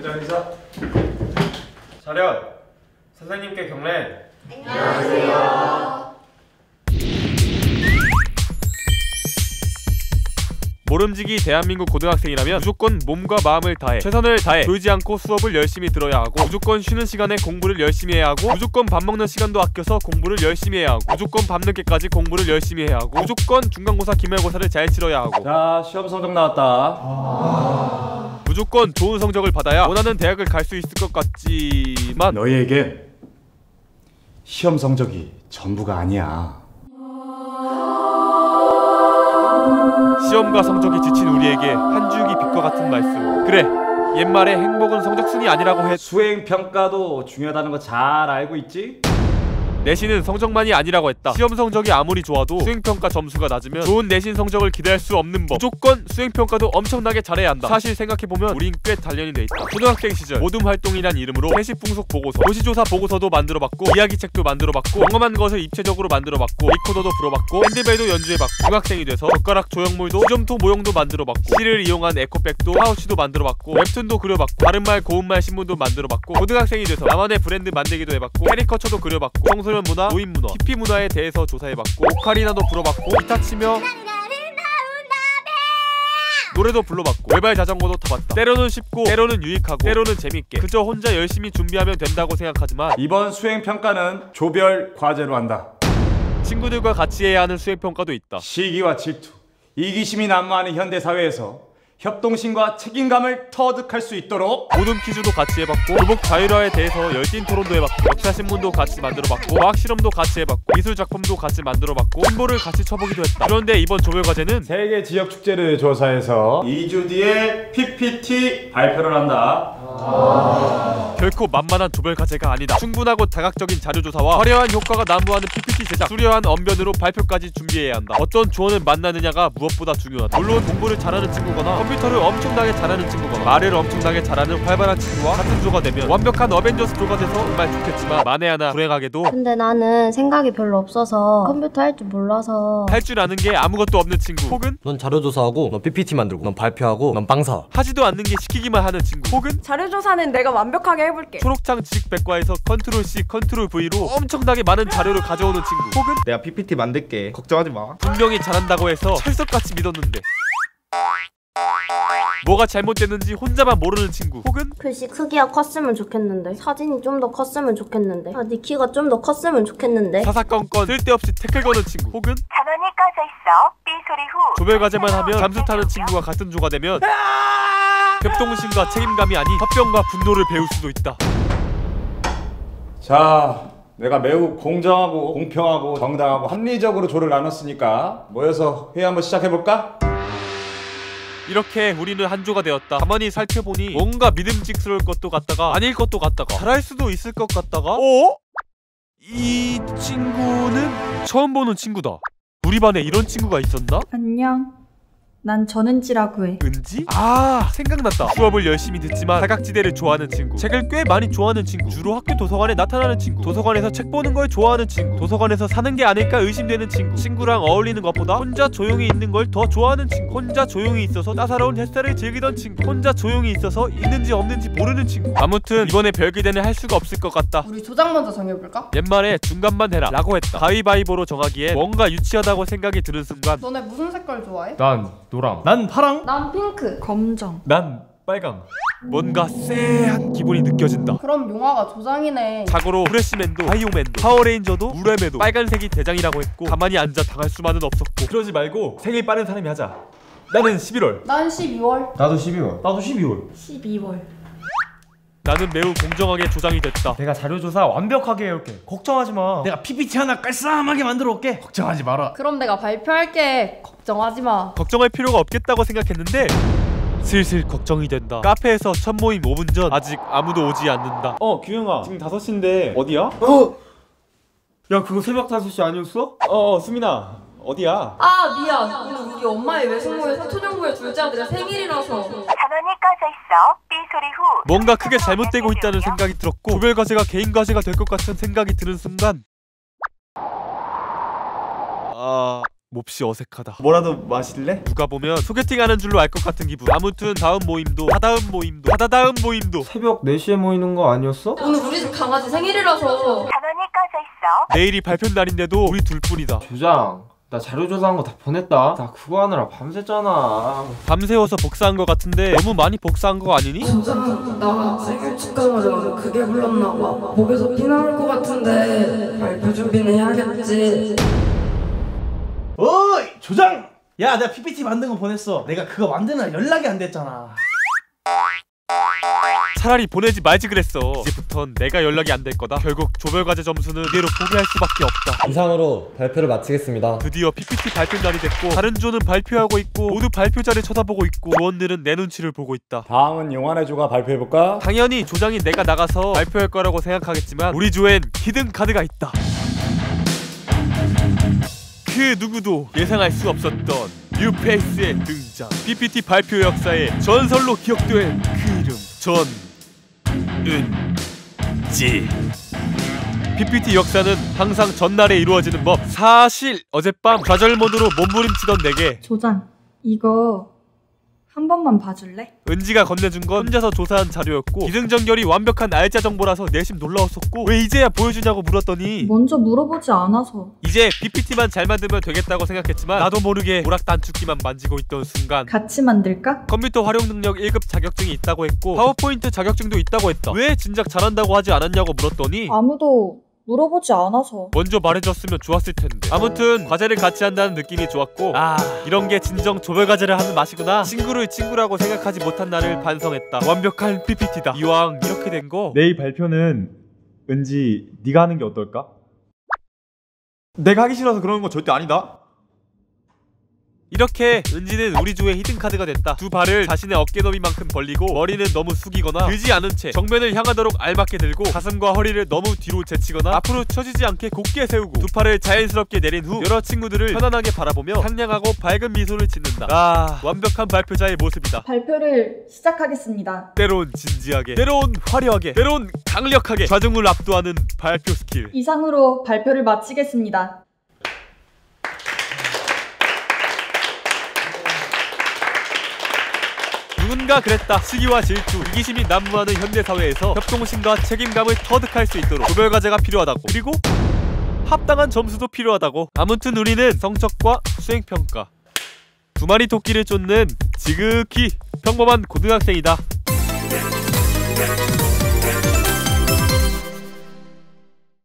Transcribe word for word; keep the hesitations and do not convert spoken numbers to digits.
인사 인사. 차렷. 선생님께 경례. 안녕하세요. 모름지기 대한민국 고등학생이라면 무조건 몸과 마음을 다해 최선을 다해 졸지 않고 수업을 열심히 들어야 하고, 무조건 쉬는 시간에 공부를 열심히 해야 하고, 무조건 밥 먹는 시간도 아껴서 공부를 열심히 해야 하고, 무조건 밤늦게까지 공부를 열심히 해야 하고, 무조건 중간고사 기말고사를 잘 치러야 하고. 자, 시험 성적 나왔다. 아... 무조건 좋은 성적을 받아야 원하는 대학을 갈 수 있을 것 같지만 너희에게 시험 성적이 전부가 아니야. 시험과 성적이 지친 우리에게 한 줄기 빛과 같은 말씀. 그래, 옛말에 행복은 성적순이 아니라고 해. 수행평가도 중요하다는 거 잘 알고 있지? 내신은 성적만이 아니라고 했다. 시험 성적이 아무리 좋아도 수행평가 점수가 낮으면 좋은 내신 성적을 기대할 수 없는 법. 무조건 수행평가도 엄청나게 잘해야 한다. 사실 생각해보면 우린 꽤 단련이 돼 있다. 초등학생 시절 모둠활동이란 이름으로 세시풍속 보고서, 도시조사 보고서도 만들어봤고, 이야기책도 만들어봤고, 경험한 것을 입체적으로 만들어봤고, 리코더도 불어봤고, 핸드벨도 연주해봤고, 중학생이 돼서 젓가락 조형물도 수점토 모형도 만들어봤고, 실을 이용한 에코백도 파우치도 만들어봤고, 웹툰도 그려봤고, 바른말 고운말 신문도 만들어봤고, 고등학생이 돼서 나만의 브랜드 만들기도 해봤고, 캐리커처도 그려봤고, 청소년 문화, 노인 문화, 히피 문화에 대해서 조사해봤고, 오카리나도 불어봤고, 기타 치며 노래도 불러봤고, 외발 자전거도 타봤다. 때로는 쉽고 때로는 유익하고 때로는 재밌게 그저 혼자 열심히 준비하면 된다고 생각하지만 이번 수행평가는 조별 과제로 한다. 친구들과 같이 해야 하는 수행평가도 있다. 시기와 질투, 이기심이 난무하는 현대사회에서 협동심과 책임감을 터득할 수 있도록 모든 퀴즈도 같이 해봤고, 교복 자율화에 대해서 열띤 토론도 해봤고, 역사신문도 같이 만들어봤고, 과학실험도 같이 해봤고, 미술작품도 같이 만들어봤고, 신보를 같이 쳐보기도 했다. 그런데 이번 조별과제는 세계 지역 축제를 조사해서 이 주 뒤에 피피티 발표를 한다. 아... 결코 만만한 조별과제가 아니다. 충분하고 다각적인 자료조사와 화려한 효과가 난무하는 피피티 제작, 수려한 언변으로 발표까지 준비해야 한다. 어떤 조언을 만나느냐가 무엇보다 중요하다. 물론 공부를 잘하는 친구거나 컴퓨터를 엄청나게 잘하는 친구거나 말을 엄청나게 잘하는 활발한 친구와 같은 조가 되면 완벽한 어벤져스 조가 돼서 정말 좋겠지만, 만에 하나 불행하게도 근데 나는 생각이 별로 없어서 컴퓨터 할 줄 몰라서 할 줄 아는 게 아무것도 없는 친구, 혹은 넌 자료조사하고, 넌 피피티 만들고, 넌 발표하고, 넌 빵사. 하지도 않는 게 시키기만 하는 친구, 혹은 자료조사는 내가 완벽하게 해볼게. 초록창 지식백과에서 컨트롤 C, 컨트롤 V로 엄청나게 많은 자료를 가져오는 친구, 혹은 내가 피피티 만들게, 걱정하지 마. 분명히 잘한다고 해서 철석같이 믿었는데 뭐가 잘못됐는지 혼자만 모르는 친구, 혹은 글씨 크기가 컸으면 좋겠는데, 사진이 좀 더 컸으면 좋겠는데, 아, 네 키가 좀 더 컸으면 좋겠는데, 사사건건 쓸데없이 태클 거는 친구, 혹은 전원이 꺼져 있어 삐 소리 후 조별과제만 하면 잠수 타는 친구와 같은 조가 되면 협동심과 책임감이 아닌 화병과 분노를 배울 수도 있다. 자, 내가 매우 공정하고 공평하고 정당하고 합리적으로 조를 나눴으니까 모여서 회의 한번 시작해볼까? 이렇게 우리는 한 조가 되었다. 가만히 살펴보니 뭔가 믿음직스러울 것도 같다가 아닐 것도 같다가 잘할 수도 있을 것 같다가 어? 이 친구는 처음 보는 친구다. 우리 반에 이런 친구가 있었나? 안녕. 난 전은지라고 해. 은지? 아, 생각났다. 수업을 열심히 듣지만 사각지대를 좋아하는 친구, 책을 꽤 많이 좋아하는 친구, 주로 학교 도서관에 나타나는 친구, 도서관에서 책 보는 걸 좋아하는 친구, 도서관에서 사는 게 아닐까 의심되는 친구, 친구랑 어울리는 것보다 혼자 조용히 있는 걸 더 좋아하는 친구, 혼자 조용히 있어서 따사로운 햇살을 즐기던 친구, 혼자 조용히 있어서 있는지 없는지 모르는 친구. 아무튼 이번에 별기대는 할 수가 없을 것 같다. 우리 조장 먼저 정해볼까? 옛말에 중간만 해라 라고 했다. 가위바위보로 정하기에 뭔가 유치하다고 생각이 드는 순간 너네 무슨 색깔 좋아해? 난 노랑. 난 파랑. 난 핑크. 검정. 난 빨강. 뭔가 쎄한 기분이 느껴진다. 그럼 용화가 조장이네. 자고로 프레시맨도 바이오맨도 파워레인저도 무레메도 빨간색이 대장이라고 했고, 가만히 앉아 당할 수만은 없었고. 그러지 말고 생일 빠른 사람이 하자. 나는 십일월. 난 십이월. 나도 십이월. 나도 십이월. 십이월. 나는 매우 공정하게 조장이 됐다. 내가 자료조사 완벽하게 해올게. 걱정하지 마. 내가 피피티 하나 깔쌈하게 만들어 올게. 걱정하지 마라. 그럼 내가 발표할게. 걱정하지 마. 걱정할 필요가 없겠다고 생각했는데 슬슬 걱정이 된다. 카페에서 첫 모임 오 분 전 아직 아무도 오지 않는다. 어, 규영아. 지금 다섯 시인데 어디야? 어! 야, 그거 새벽 다섯 시 아니었어? 어, 수민아. 어디야? 아, 미안. 오늘 우리 엄마의 외숙모의 사촌형부의 둘째 아들의 생일이라서. 전원이 꺼져 있어 삐 소리 후 뭔가 크게 잘못되고 있다는 생각이 들었고, 조별과제가 개인과제가 될 것 같은 생각이 드는 순간 아... 몹시 어색하다. 뭐라도 마실래? 누가 보면 소개팅하는 줄로 알 것 같은 기분. 아무튼 다음 모임도 다다음 모임도 다다다음 모임도 새벽 네 시에 모이는 거 아니었어? 오늘 우리 집 강아지 생일이라서 전원이 꺼져 있어. 내일이 발표 날인데도 우리 둘뿐이다. 조장, 나 자료 조사한 거 다 보냈다. 나 그거 하느라 밤샜잖아. 밤새워서 복사한 거 같은데 너무 많이 복사한 거 아니니? 진짜 나 생일 축하하자마자 그게 불렀나 봐. 목에서 피 나올 것 같은데 발표 준비는 해야겠지. 어이 조장! 야 내가 피피티 만든 거 보냈어. 내가 그거 만드느라 연락이 안 됐잖아. 차라리 보내지 말지 그랬어. 이제부턴 내가 연락이 안 될 거다. 결국 조별과제 점수는 이대로 포기할 수밖에 없다. 이상으로 발표를 마치겠습니다. 드디어 피피티 발표 날이 됐고 다른 조는 발표하고 있고 모두 발표자를 쳐다보고 있고 조원들은 내 눈치를 보고 있다. 다음은 용환의 조가 발표해볼까? 당연히 조장이 내가 나가서 발표할 거라고 생각하겠지만 우리 조엔 히든 카드가 있다. 그 누구도 예상할 수 없었던 뉴페이스의 등장. 피피티 발표 역사에 전설로 기억될 그 이름 전은지. 피피티 역사는 항상 전날에 이루어지는 법. 사실 어젯밤 좌절모드로 몸부림치던 내게 조장, 이거 한 번만 봐줄래? 은지가 건네준 건 혼자서 조사한 자료였고 기승전결이 완벽한 알짜 정보라서 내심 놀라웠었고 왜 이제야 보여주냐고 물었더니 먼저 물어보지 않아서. 이제 피피티만 잘 만들면 되겠다고 생각했지만 나도 모르게 오락 단축키만 만지고 있던 순간 같이 만들까? 컴퓨터 활용 능력 일 급 자격증이 있다고 했고 파워포인트 자격증도 있다고 했다. 왜 진작 잘한다고 하지 않았냐고 물었더니 아무도 물어보지 않아서. 먼저 말해줬으면 좋았을 텐데. 아무튼 과제를 같이 한다는 느낌이 좋았고 아 이런 게 진정 조별과제를 하는 맛이구나. 친구를 친구라고 생각하지 못한 나를 반성했다. 완벽한 피피티다. 이왕 이렇게 된 거 내일 발표는 은지 네가 하는 게 어떨까? 내가 하기 싫어서 그러는 건 절대 아니다. 이렇게 은지는 우리 조의 히든카드가 됐다. 두 발을 자신의 어깨 너비만큼 벌리고 머리는 너무 숙이거나 들지 않은 채 정면을 향하도록 알맞게 들고 가슴과 허리를 너무 뒤로 제치거나 앞으로 처지지 않게 곧게 세우고 두 팔을 자연스럽게 내린 후 여러 친구들을 편안하게 바라보며 상냥하고 밝은 미소를 짓는다. 아 완벽한 발표자의 모습이다. 발표를 시작하겠습니다. 때론 진지하게, 때론 화려하게, 때론 강력하게 좌중을 압도하는 발표 스킬. 이상으로 발표를 마치겠습니다. 누군가 그랬다. 시기와 질투, 이기심이 난무하는 현대사회에서 협동심과 책임감을 터득할 수 있도록 조별과제가 필요하다고. 그리고 합당한 점수도 필요하다고. 아무튼 우리는 성적과 수행평가, 두 마리 토끼를 쫓는 지극히 평범한 고등학생이다.